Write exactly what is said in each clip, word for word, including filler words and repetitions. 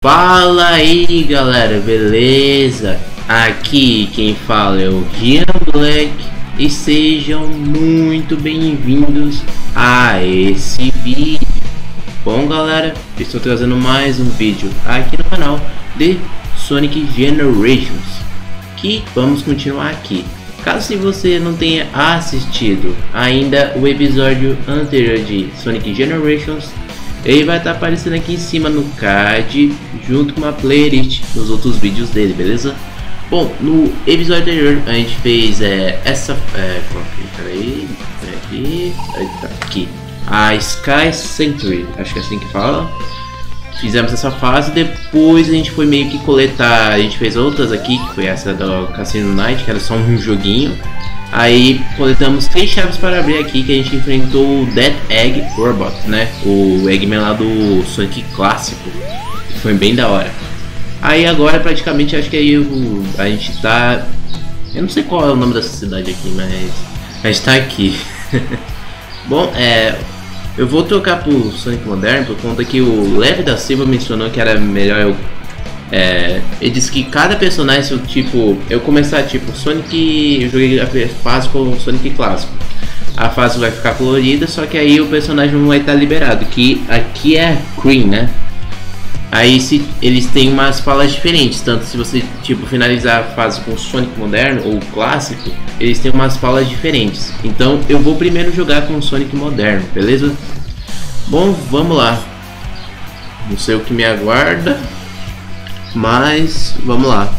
Fala aí galera, beleza? Aqui quem fala é o Gian Black e sejam muito bem-vindos a esse vídeo. Bom galera, estou trazendo mais um vídeo aqui no canal de Sonic Generations, que vamos continuar aqui. Caso se você não tenha assistido ainda o episódio anterior de Sonic Generations, ele vai estar aparecendo aqui em cima no card, junto com uma playlist dos outros vídeos dele, beleza? Bom, no episódio anterior a gente fez é, essa... É, peraí, peraí, tá aqui. A Sky Sanctuary, acho que é assim que fala. Fizemos essa fase, depois a gente foi meio que coletar, a gente fez outras aqui, que foi essa do Cassino Night, que era só um joguinho. Aí coletamos três chaves para abrir aqui, que a gente enfrentou o Dead Egg Robot, né? O Eggman lá do Sonic clássico, que foi bem da hora. Aí agora praticamente acho que aí eu, a gente tá... Eu não sei qual é o nome dessa cidade aqui, mas a gente tá aqui. Bom, é... eu vou trocar pro Sonic moderno por conta que o Leve da Silva mencionou que era melhor eu... É, ele disse que cada personagem, tipo, eu começar tipo Sonic, eu joguei a fase com o Sonic clássico, a fase vai ficar colorida, só que aí o personagem não vai estar liberado, que aqui é Cream, né? Aí se eles têm umas falas diferentes, tanto se você tipo finalizar a fase com o Sonic moderno ou clássico, eles têm umas falas diferentes. Então eu vou primeiro jogar com o Sonic moderno, beleza? Bom, vamos lá. Não sei o que me aguarda, mas vamos lá.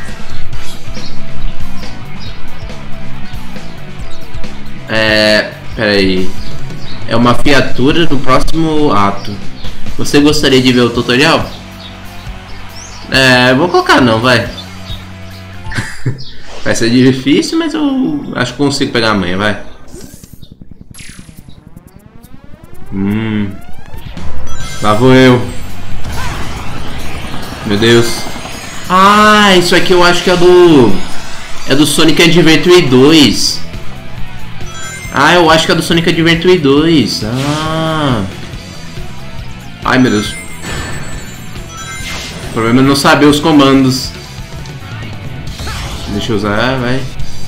É, pera aí. É uma fiatura no próximo ato. Você gostaria de ver o tutorial? É, vou colocar não, vai. Vai ser difícil, mas eu acho que consigo pegar amanhã, vai. Hum. Lá vou eu. Meu Deus. Ah, isso aqui eu acho que é do... É do Sonic Adventure dois. Ah, eu acho que é do Sonic Adventure dois. Ah. Ai, meu Deus. O problema é não saber os comandos. Deixa eu usar, vai.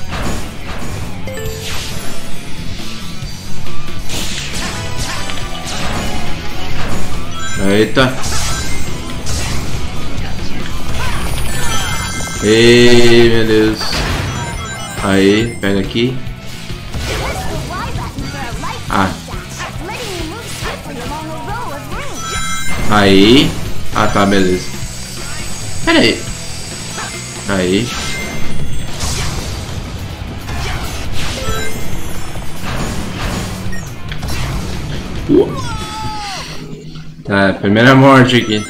Eita. Ei, meu Deus. Aí, pega aqui. Ah. Aí. Ah, tá, beleza. Pera aí. Aí. Uou. Tá, primeira morte aqui.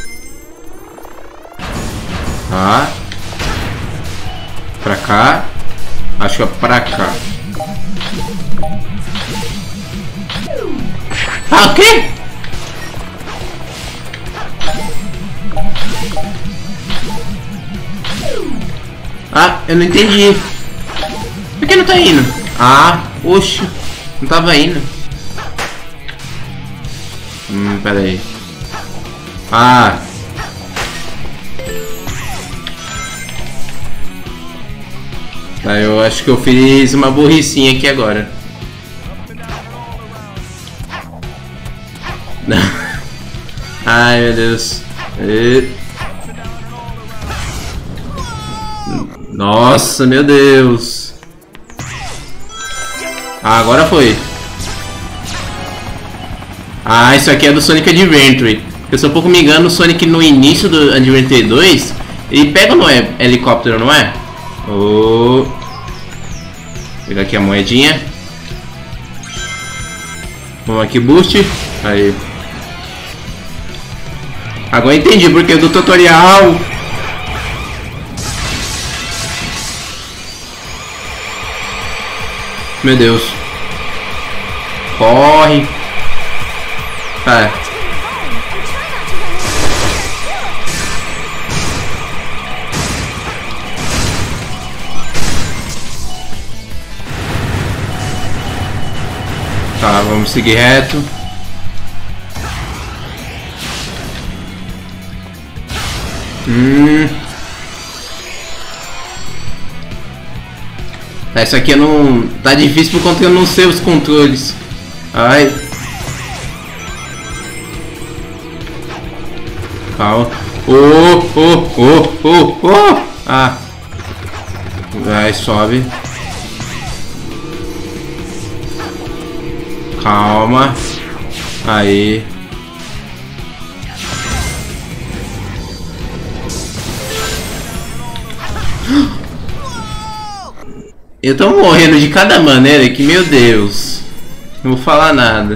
Tá. Pra cá. Acho que é pra cá. Ah, o quê? Ah, eu não entendi. Por que não tá indo? Ah, oxe. Não tava indo. Hum, pera aí. Ah. Tá, eu acho que eu fiz uma burricinha aqui agora. Ai, meu Deus. E... Nossa, meu Deus. Ah, agora foi. Ah, isso aqui é do Sonic Adventure. Eu só pouco me engano, o Sonic no início do Adventure dois, ele pega no helicóptero, não é? Oh. Vou pegar aqui a moedinha. Vamos aqui, boost. Aí. Agora entendi porque do tutorial. Meu Deus. Corre. Tá. Tá, vamos seguir reto. Hum. Essa aqui eu não... Tá difícil por conta que eu não sei os controles. Ai. Calma. Oh, oh, oh, oh, oh. Ah. Vai, sobe. Calma. Aí. Eu tô morrendo de cada maneira que, meu Deus. Não vou falar nada.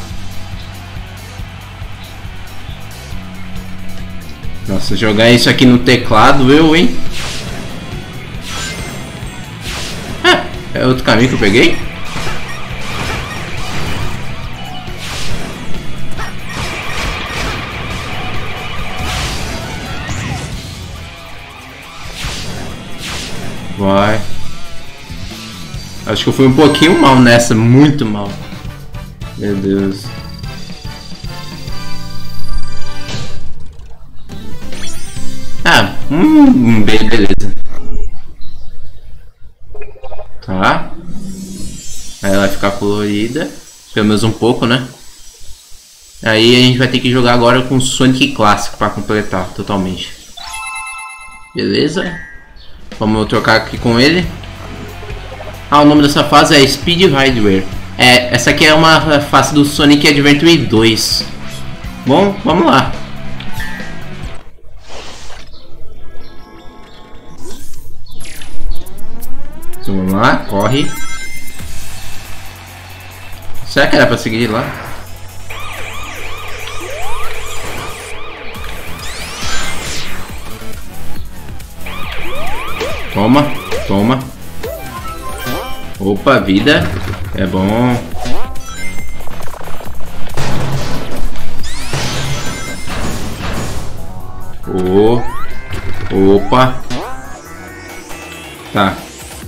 Nossa, jogar isso aqui no teclado, eu, hein? Ah, é outro caminho que eu peguei? Vai. Acho que eu fui um pouquinho mal nessa, muito mal. Meu Deus. Ah, hum, beleza. Tá. Aí ela vai ficar colorida. Pelo menos um pouco, né? Aí a gente vai ter que jogar agora com o Sonic clássico para completar totalmente. Beleza? Vamos trocar aqui com ele. Ah, o nome dessa fase é Speed Hardware. É, essa aqui é uma fase do Sonic Adventure dois. Bom, vamos lá. Então, vamos lá, corre. Será que era pra seguir lá? Toma, toma. Opa, vida. É bom. Oh. Opa. Tá.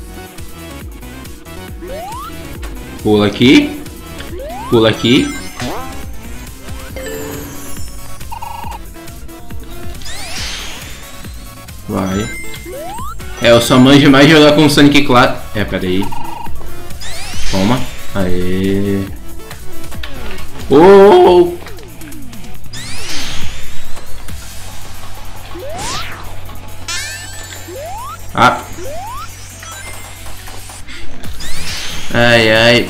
Pula aqui. Pula aqui. Vai. É, eu só manjo mais jogar com o Sonic claro. É, peraí. Toma. Aê. Oh! Ah. Ai, ai.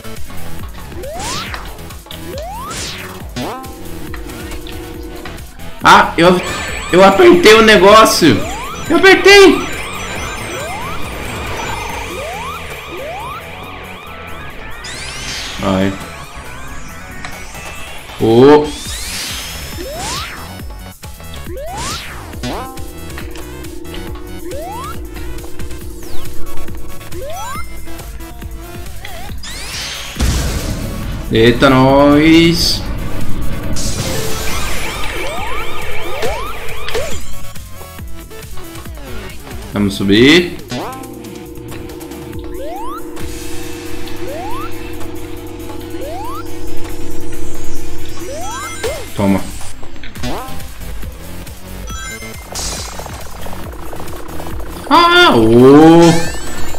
Ah, eu, eu apertei o negócio. Eu apertei. Ai. Oh. Eita, nós. Vamos subir. Toma. Ah, oh.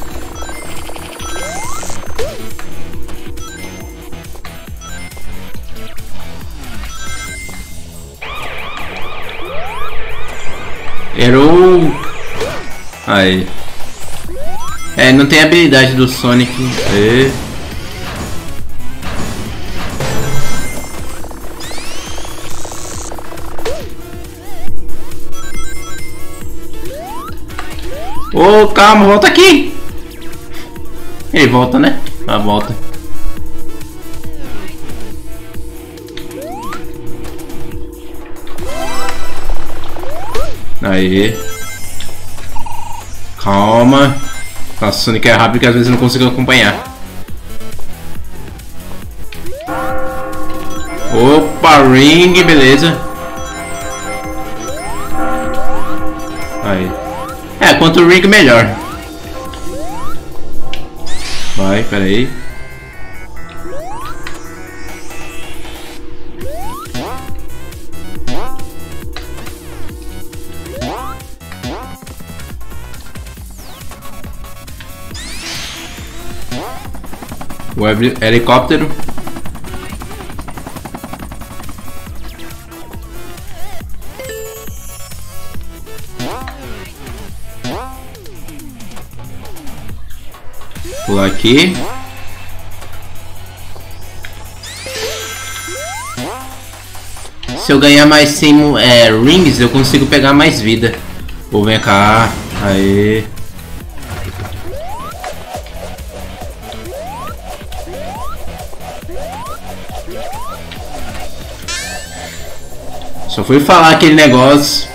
Errou. Aí. É, não tem habilidade do Sonic. E... Oh, calma, volta aqui. Ele volta, né? Ah, volta. Aí. Calma. Nossa, o Sonic é rápido que às vezes eu não consigo acompanhar. Opa, ring, beleza. Aí. É, quanto o ring melhor. Vai, peraí. O helicóptero. Pular aqui. Se eu ganhar mais cem é, rings, eu consigo pegar mais vida. Pô, vem cá. Aê. Só fui falar aquele negócio.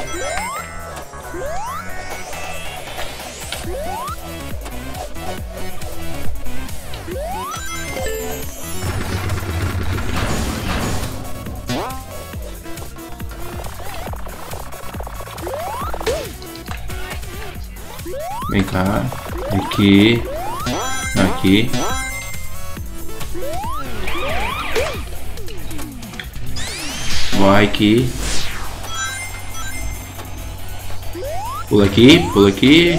Vem cá, aqui, aqui. Vai aqui. Pula aqui, pula aqui.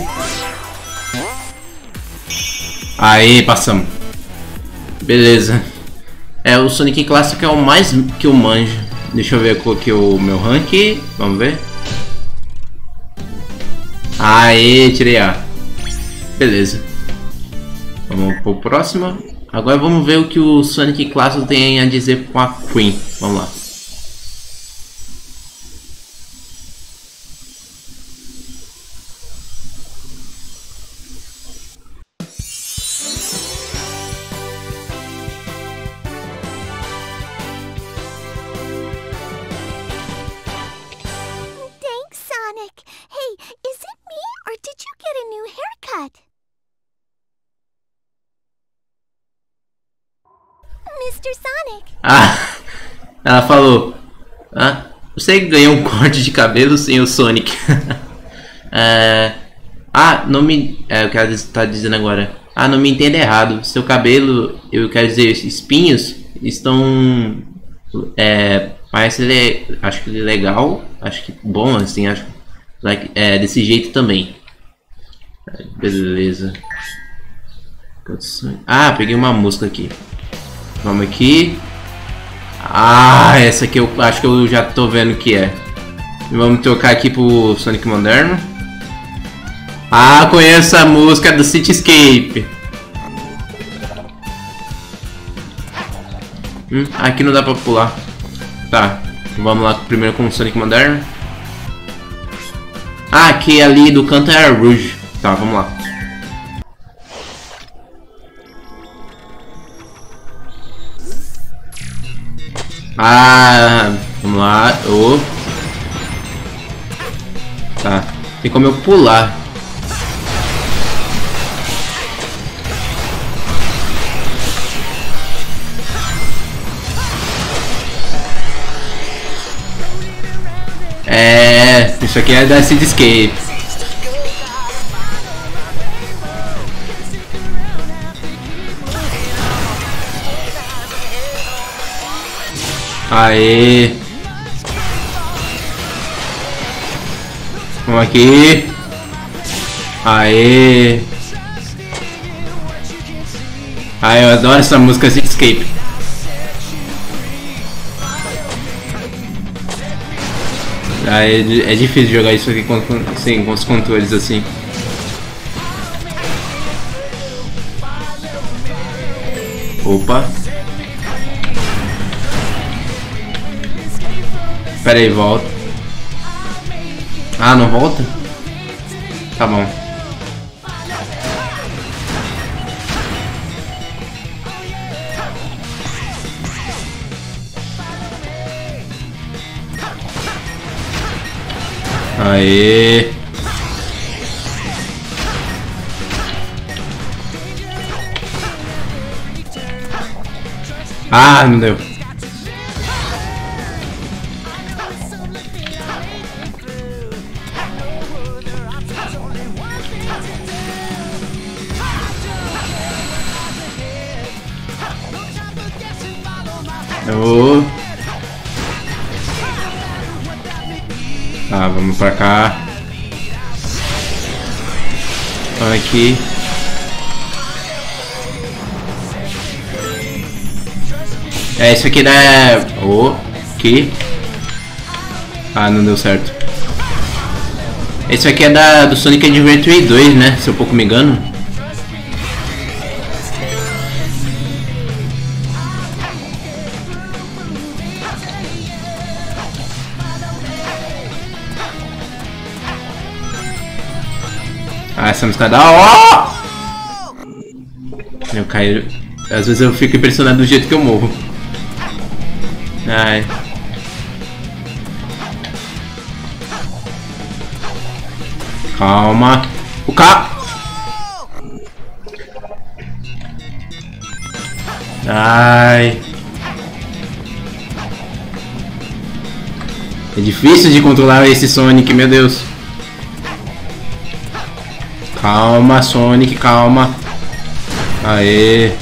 Aí, passamos. Beleza. É, o Sonic Clássico é o mais que eu manjo. Deixa eu ver aqui o meu rank. Vamos ver. Aê, tirei A. Beleza. Vamos pro próximo. Agora vamos ver o que o Sonic Clássico tem a dizer com a Queen. Vamos lá. mister Sonic. Ah, ela falou. Ah, você ganhou um corte de cabelo sem o Sonic. é, ah, não me. É, eu quero estar dizendo agora. Ah, não me entenda errado. Seu cabelo, eu quero dizer, espinhos estão. É, parece le, acho que legal, acho que bom assim, acho like, é desse jeito também. Beleza. Ah, peguei uma música aqui. Vamos aqui. Ah, essa aqui eu acho que eu já tô vendo o que é. Vamos trocar aqui pro Sonic Moderno. Ah, conheço a música do Cityscape. Hum, aqui não dá pra pular. Tá, vamos lá primeiro com o Sonic Moderno. Ah, aqui ali do canto é a Rouge. Tá, vamos lá. Ah, vamos lá. Oh. Tá, tem como eu pular. É, isso aqui é da Cityscape. Aê! Vamos aqui. Aê! Ai, eu adoro essa música Cityscape. Ah, é, é difícil jogar isso aqui com, assim, com os controles assim. Opa! Pera aí, volta. Ah, não volta? Tá bom. Aê. Ah, não deu. Oh. Tá, vamos pra cá. Aqui. É, isso aqui da... Oh, que... Ah, não deu certo. Esse aqui é da, do Sonic Adventure dois, né? Se eu pouco me engano. Ah, essa música é da hora! Eu caio... Às vezes eu fico impressionado do jeito que eu morro. Ai... Calma. O ca... Ai. É difícil de controlar esse Sonic, meu Deus. Calma, Sonic, calma. Aê.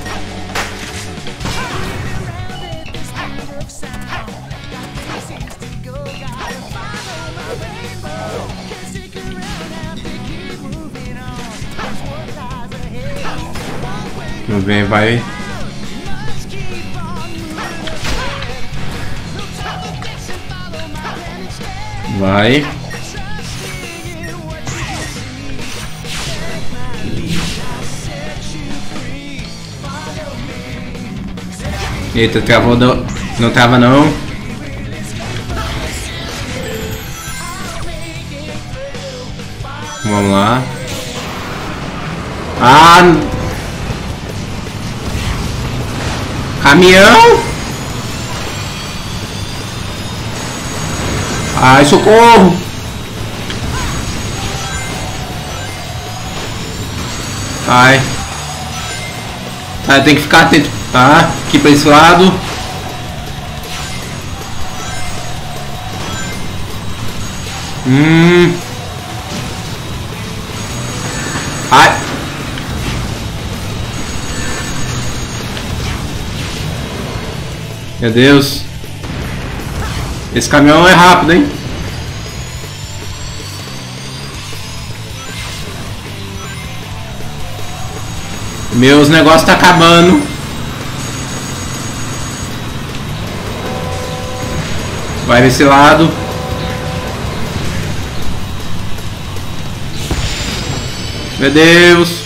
Não vem, vai. Vai. Eita, travou do... Não trava não. Vamos lá. Ah! Caminhão! Ai, socorro! Ai. Ah, tem que ficar atento. Tá, aqui pra esse lado. Hum. Ai. Meu Deus. Esse caminhão é rápido, hein? Meus negócios tá acabando. Vai desse lado. Meu Deus.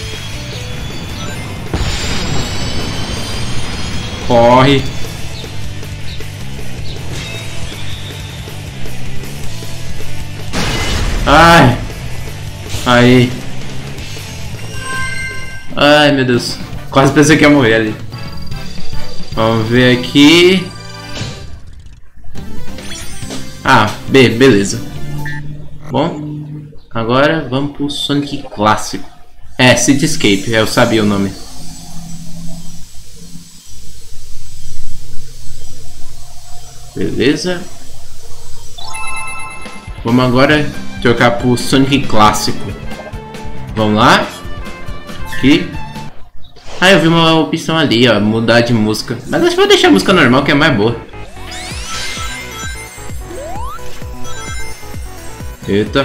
Corre. Ai. Aí. Ai, meu Deus. Quase pensei que ia morrer ali. Vamos ver aqui. Ah, B, beleza. Bom, agora vamos pro Sonic clássico. É, Cityscape, eu sabia o nome. Beleza. Vamos agora trocar pro Sonic clássico. Vamos lá. Aqui. Ah, eu vi uma opção ali, ó, mudar de música. Mas acho que vou deixar a música normal, que é mais boa. Eita.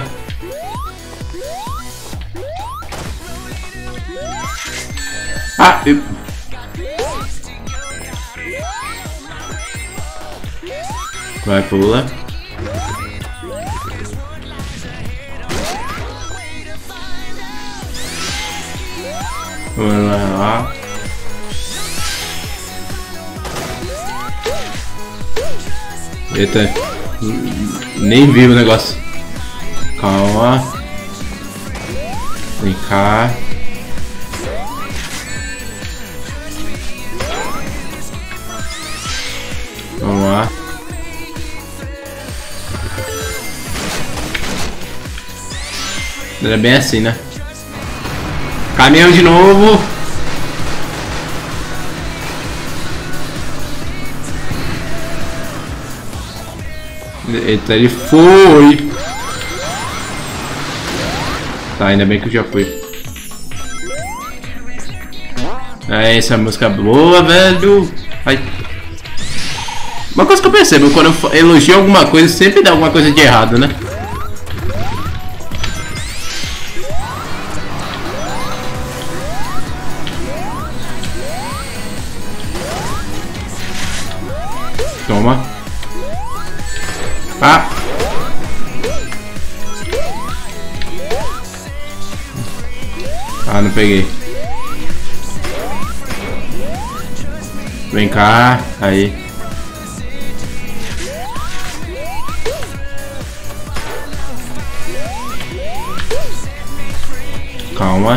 Ah, eu... Vai, pula. Vamos lá. Eita. Nem vi o negócio. Calma. Vem cá. Vamos lá. Era bem assim, né? Caminhão de novo. Eita, ele foi. Tá, ainda bem que eu já fui. É, essa música boa, velho. Ai. Uma coisa que eu percebo, quando eu elogio alguma coisa, sempre dá alguma coisa de errado, né? Toma. Ah. Ah, não peguei. Vem cá. Aí. Calma.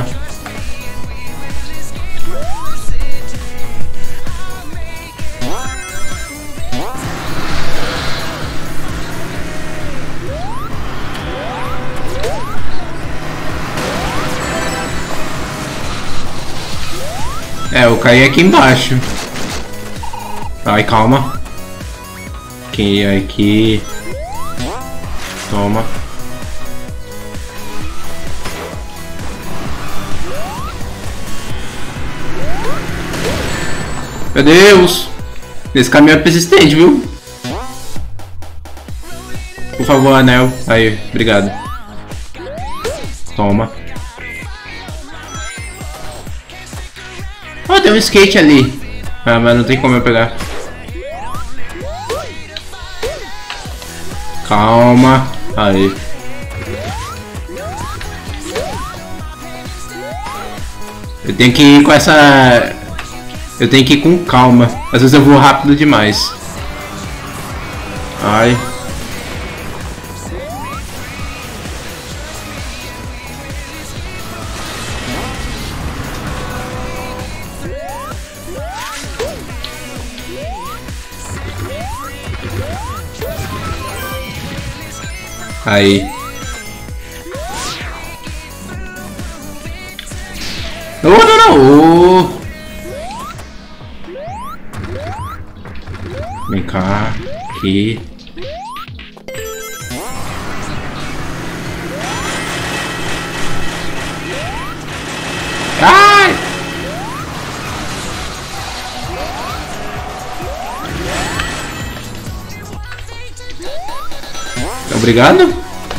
É, eu caí aqui embaixo. Ai, calma. Aqui, aqui. Toma. Meu Deus! Esse caminho é persistente, viu? Por favor, anel. Aí, obrigado. Toma. Oh, tem um skate ali. Ah, mas não tem como eu pegar. Calma. Aí. Eu tenho que ir com essa... Eu tenho que ir com calma. Às vezes eu vou rápido demais. Ai. Aí. Oh, não, não. Oh. Vem cá. Aqui. Ai! Obrigado.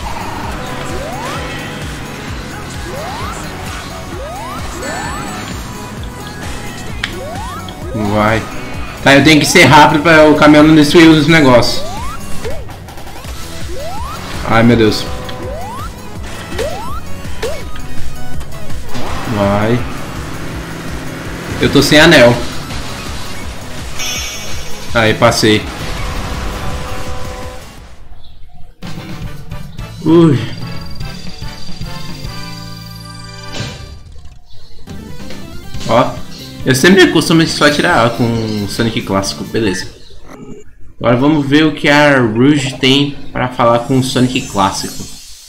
Vai. Tá, eu tenho que ser rápido para o caminhão não destruir os negócios. Ai, meu Deus. Vai. Eu tô sem anel. Aí, passei. Ui. Ó. Eu sempre costumo só tirar com o Sonic clássico, beleza. Agora vamos ver o que a Rouge tem para falar com o Sonic clássico.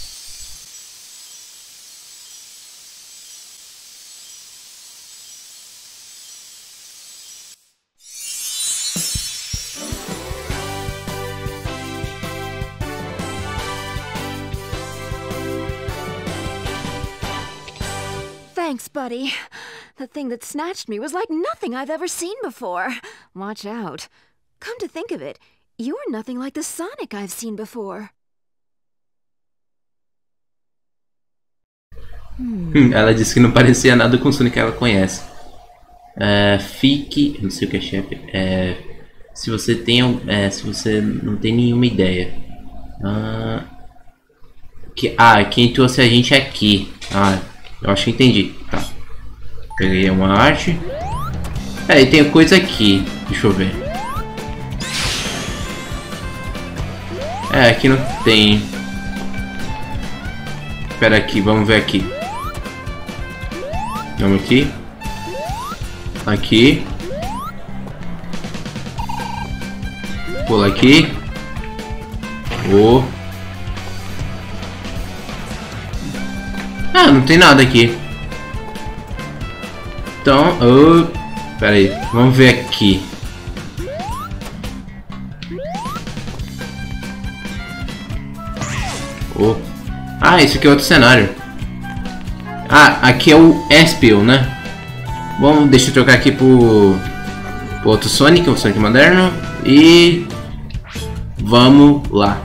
Thanks, buddy. The thing that snatched me was like nothing I've ever seen before. Watch out. Come to think of it, you're nothing like the Sonic I've seen before. Hum, ela disse que não parecia nada com o Sonic que ela conhece. É, fique... Não sei o que é chefe. É, se você tem... É, se você não tem nenhuma ideia. Ah, que, ah, quem trouxe a gente aqui. Ah, eu acho que entendi. Tá. Peguei uma arte. É, e tem coisa aqui. Deixa eu ver. É, aqui não tem. Espera aqui, vamos ver aqui. Vamos aqui. Aqui. Pula aqui. Oh. Ah, não tem nada aqui. Então, oh, pera aí, vamos ver aqui. Oh. Ah, esse aqui é outro cenário. Ah, aqui é o Espio, né? Bom, deixa eu trocar aqui pro, pro outro Sonic, o Sonic moderno. E vamos lá.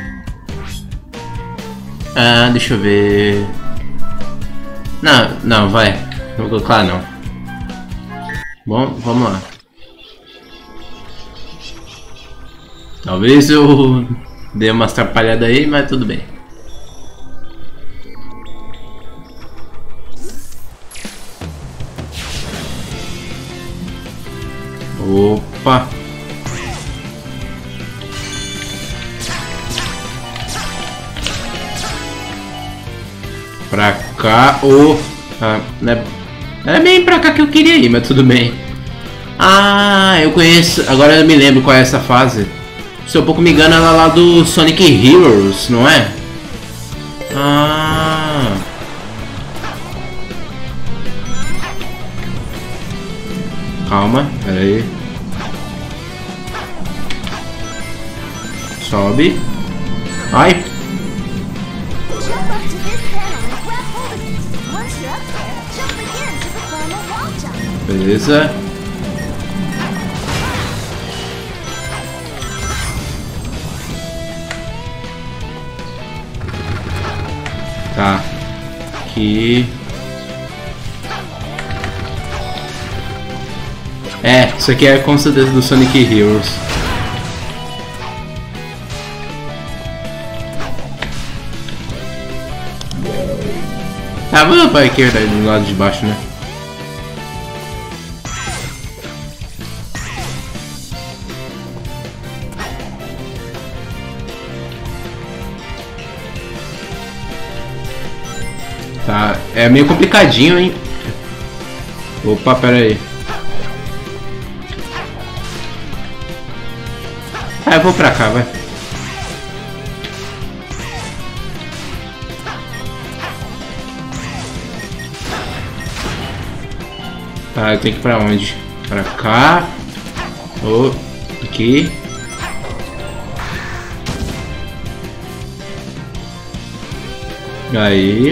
Ah, deixa eu ver. Não, não, vai. Não vou colocar não. Bom, vamos lá. Talvez eu dê uma atrapalhada aí, mas tudo bem. Opa! Pra cá, o oh, ah, né? É bem pra cá que eu queria ir, mas tudo bem. Ah, eu conheço. Agora eu me lembro qual é essa fase. Se eu pouco me engano, ela é lá do Sonic Heroes, não é? Ah. Calma, pera aí. Sobe. Ai. Jump up to this panel and grab hold of it. Once you're up there, jump again to the formal wall jump. Beleza. Tá. Aqui. É, isso aqui é com certeza do Sonic Heroes. Ah, vamos para aqui, verdade, do lado de baixo, né? Tá, é meio complicadinho, hein? Opa, pera aí. Ah, eu vou pra cá, vai. Tá, eu tenho que ir pra onde? Pra cá. Oh, aqui. Aí.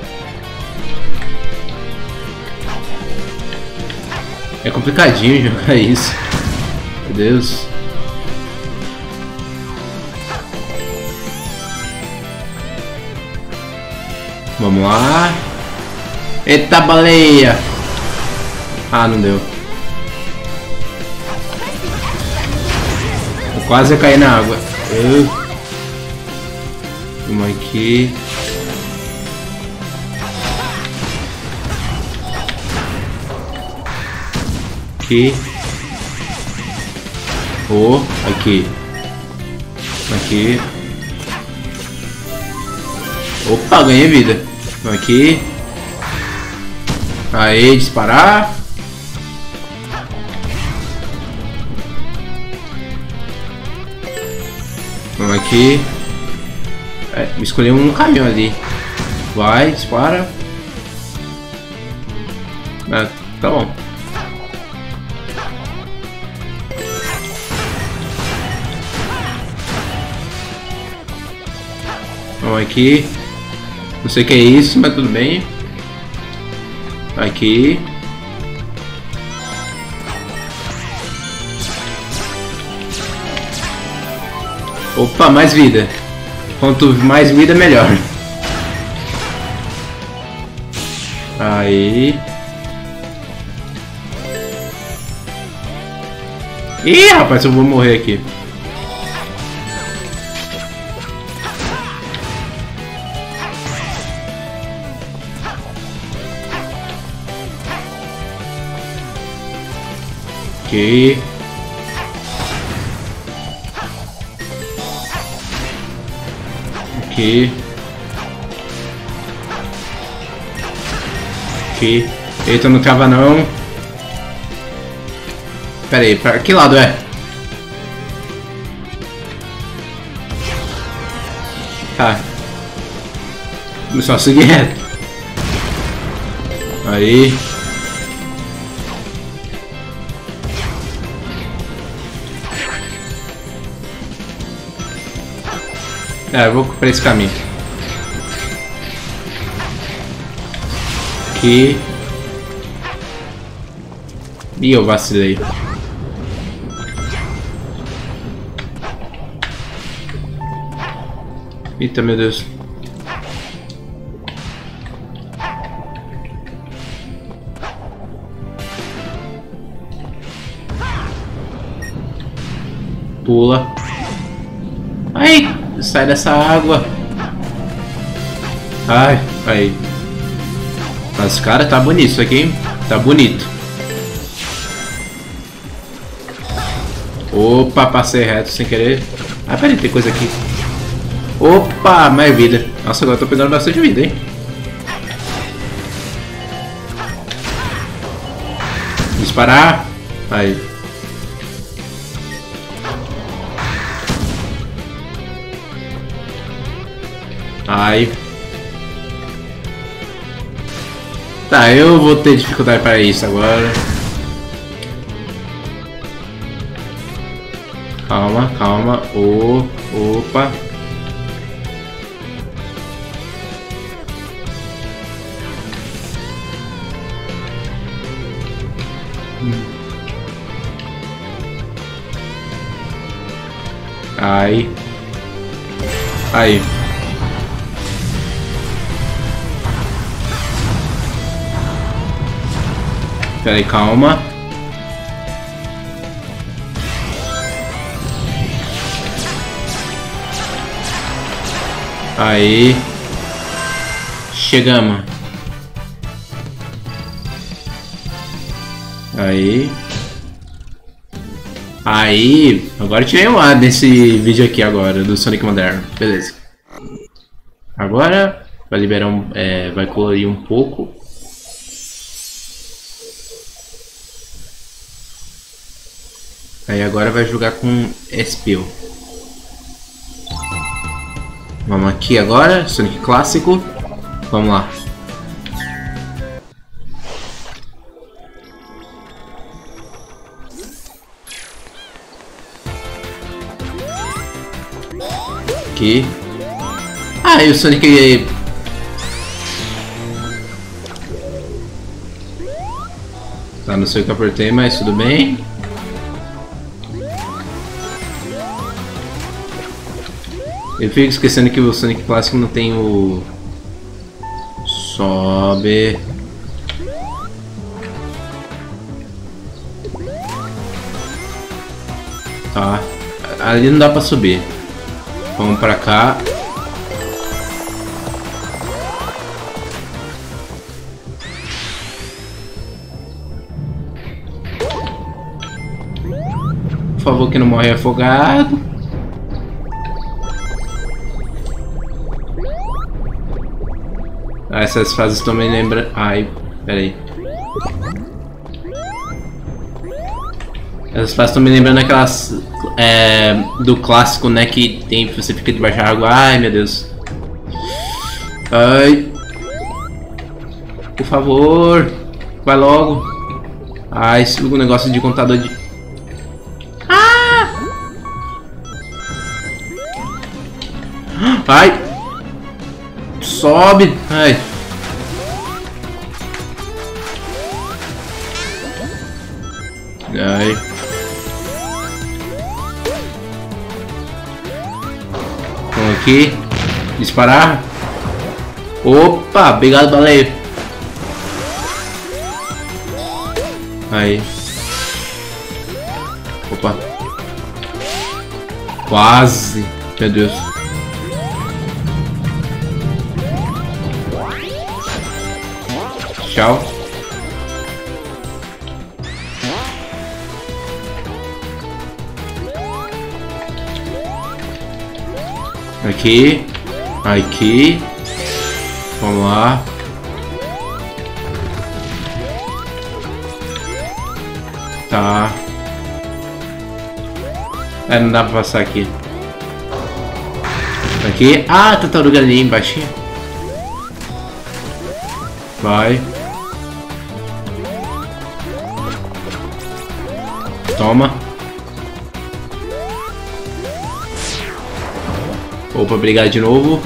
É complicadinho jogar isso. Meu Deus. Vamos lá. Eita, baleia. Ah, não deu. Eu quase caí na água. Uh. Vamos aqui. Aqui. Oh, aqui. Aqui. Opa, ganhei vida. Aqui. Aí, disparar. Vamos aqui. É, escolher um caminhão ali. Vai, dispara. Ah, tá bom. Vamos aqui. Não sei o que é isso, mas tudo bem. Aqui. Opa, mais vida. Quanto mais vida, melhor. Aí. Ih, rapaz, eu vou morrer aqui. Aqui. Aqui. Aqui. Eita, não trava não. Pera aí, pra que lado é? Tá. Só seguir reto. Aí. É, eu vou para esse caminho. Aqui. Ih, eu vacilei. Eita, meu Deus. Pula. Ai, sai dessa água. Ai, aí. Mas cara, tá bonito isso aqui, hein? Tá bonito. Opa, passei reto sem querer. Ah, peraí, tem coisa aqui. Opa, mais vida. Nossa, agora eu tô pegando bastante vida, hein? Disparar. Aí. Ai. Tá, eu vou ter dificuldade para isso agora. Calma, calma. Oh, opa. Ai. Aí. Pera aí, calma. Aí. Chegamos. Aí. Aí. Agora tirei um ar desse vídeo aqui agora, do Sonic moderno. Beleza. Agora vai liberar um... É, vai colorir um pouco. Aí agora vai jogar com Espio. Vamos aqui agora, Sonic clássico. Vamos lá. Aqui. Ah, e o Sonic... Tá, não sei o que eu apertei, mas tudo bem. Eu fico esquecendo que o Sonic clássico não tem o... Sobe. Tá. Ali não dá pra subir. Vamos pra cá. Por favor, que não morre afogado. Ah, essas fases estão me lembrando... Ai, peraí. Essas fases estão me lembrando aquelas... É, do clássico, né? Que tem, você fica debaixo da água. Ai, meu Deus. Ai. Por favor. Vai logo. Ai, esse negócio de contador de... Ah! Ai. Sobe! Ai. Ai. Vamos aqui. Disparar. Opa! Obrigado, baleia. Aí. Opa. Quase. Meu Deus. Tchau. Aqui. Aqui. Vamos lá. Tá. É, não dá pra passar aqui. Aqui. Ah, tartaruga ali embaixo. Vai. Toma. Opa, brigar de novo.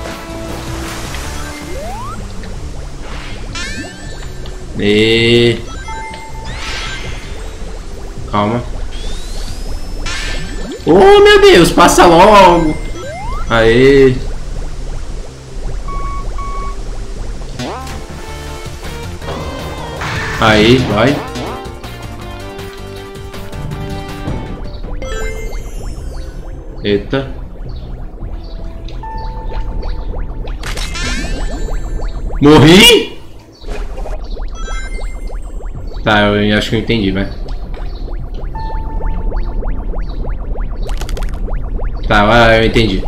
E... Calma. Oh, meu Deus, passa logo. Aê. Aí, vai. Eita. Morri? Tá, eu acho que eu entendi, vai. Tá, vai, eu entendi.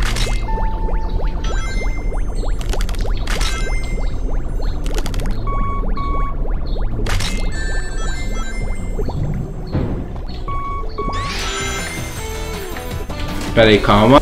Pera aí, calma.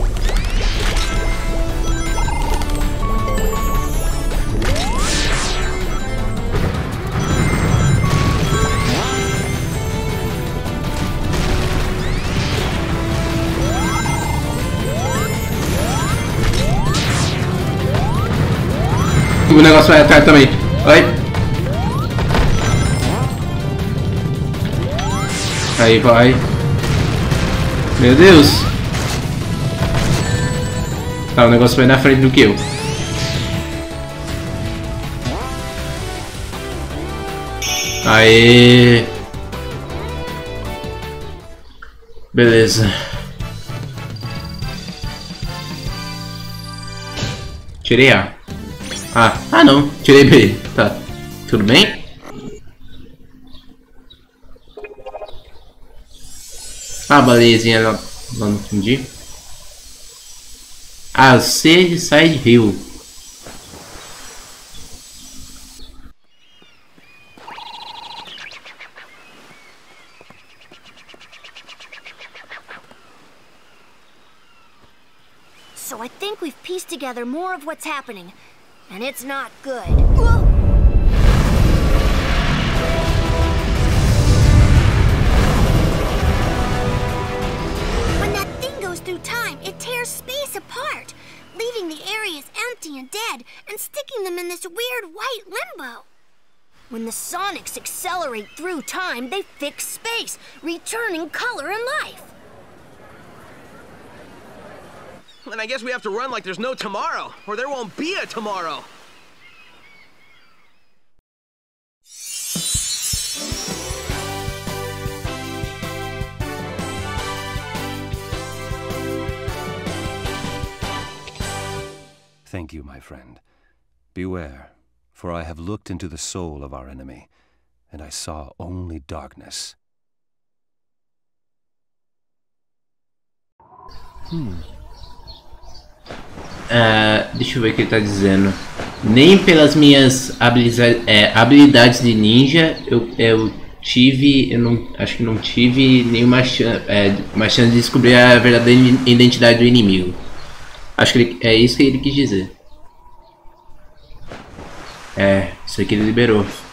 O negócio vai atrás também. Ai. Aí vai. Meu Deus. Tá, o negócio vai na frente do que eu. Aê. Beleza. Tirei A. Ah, ah não. Tirei B. Tá. Tudo bem? Ah, balezinha lá, lá no fundo. Ah, C de Side Hill. So I think we've pieced together more of what's happening, and it's not good. Whoa! When that thing goes through time, it tears space apart, leaving the areas empty and dead, and sticking them in this weird white limbo. When the Sonics accelerate through time, they fix space, returning color and life. Then I guess we have to run like there's no tomorrow, or there won't be a tomorrow. Thank you, my friend. Beware, for I have looked into the soul of our enemy, and I saw only darkness. Hum. Uh, deixa eu ver o que ele tá dizendo. Nem pelas minhas habilidades, é, habilidades de ninja eu, eu tive, eu não, acho que não tive nenhuma chance, é, uma chance de descobrir a verdadeira identidade do inimigo. Acho que ele, é isso que ele quis dizer. É, isso aqui ele liberou.